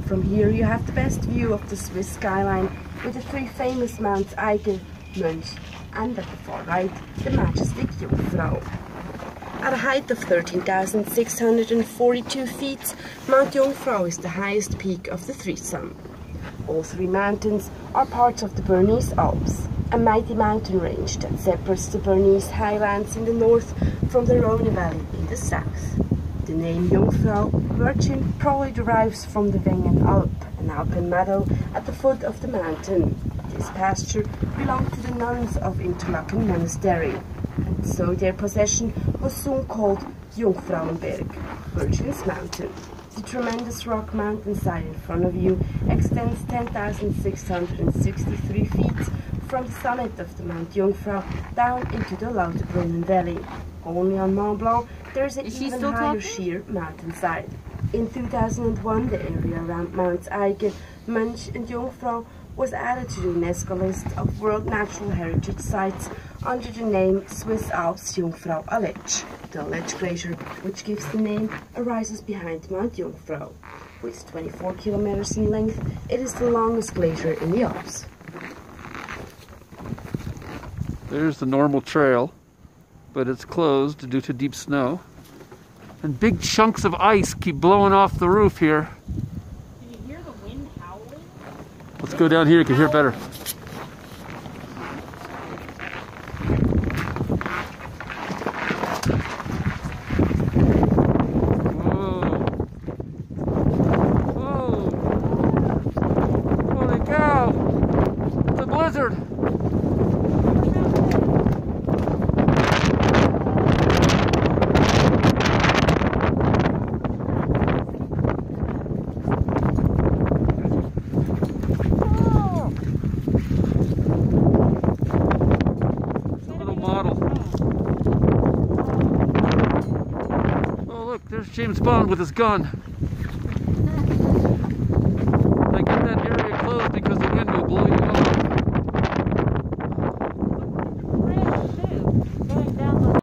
From here you have the best view of the Swiss skyline with the three famous Mounts Eiger, Mönch, and at the far right, the majestic Jungfrau. At a height of 13,642 feet, Mount Jungfrau is the highest peak of the threesome. All three mountains are parts of the Bernese Alps, a mighty mountain range that separates the Bernese highlands in the north from the Rhone Valley in the south. The name Jungfrau, Virgin, probably derives from the Wengen Alp, an alpine meadow at the foot of the mountain. This pasture belonged to the nuns of Interlaken Monastery, and so their possession was soon called Jungfrauenberg, Virgin's Mountain. The tremendous rock mountainside in front of you extends 10,663 feet from the summit of the Mount Jungfrau down into the Lauterbrunnen Valley. Only on Mont Blanc there is an even higher sheer mountainside. In 2001 the area around Mounts Eiger, Mönch and Jungfrau was added to the UNESCO list of World Natural Heritage Sites under the name Swiss Alps Jungfrau Aletsch. The Aletsch Glacier, which gives the name, arises behind Mount Jungfrau. With 24 kilometers in length, it is the longest glacier in the Alps. There's the normal trail, but it's closed due to deep snow. And big chunks of ice keep blowing off the roof here. Can you hear the wind howling? Let's go down here, you can hear it better. Whoa. Holy cow! It's a blizzard! There's James Bond with his gun.